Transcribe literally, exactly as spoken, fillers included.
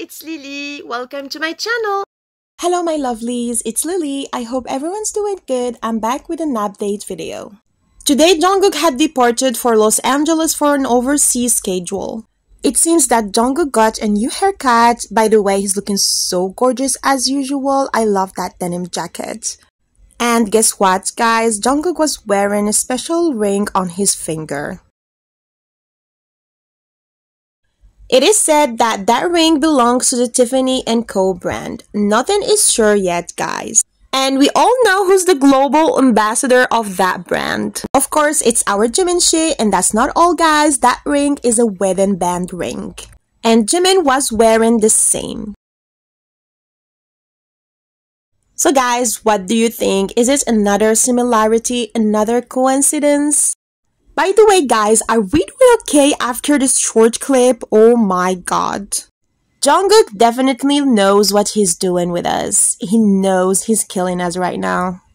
it's Lily. Welcome to my channel. Hello my lovelies, it's Lily. I hope everyone's doing good. I'm back with an update video. Today Jungkook had departed for Los Angeles for an overseas schedule. It seems that Jungkook got a new haircut. By the way, he's looking so gorgeous as usual. I love that denim jacket. And guess what guys, Jungkook was wearing a special ring on his finger. It is said that that ring belongs to the Tiffany and Co brand. Nothing is sure yet guys. And we all know who's the global ambassador of that brand. Of course, it's our Jimin, and that's not all guys. That ring is a wedding band ring. And Jimin was wearing the same. So guys, what do you think? Is it another similarity, another coincidence? By the way guys, are we doing okay after this short clip? Oh my god. Jungkook definitely knows what he's doing with us. He knows he's killing us right now.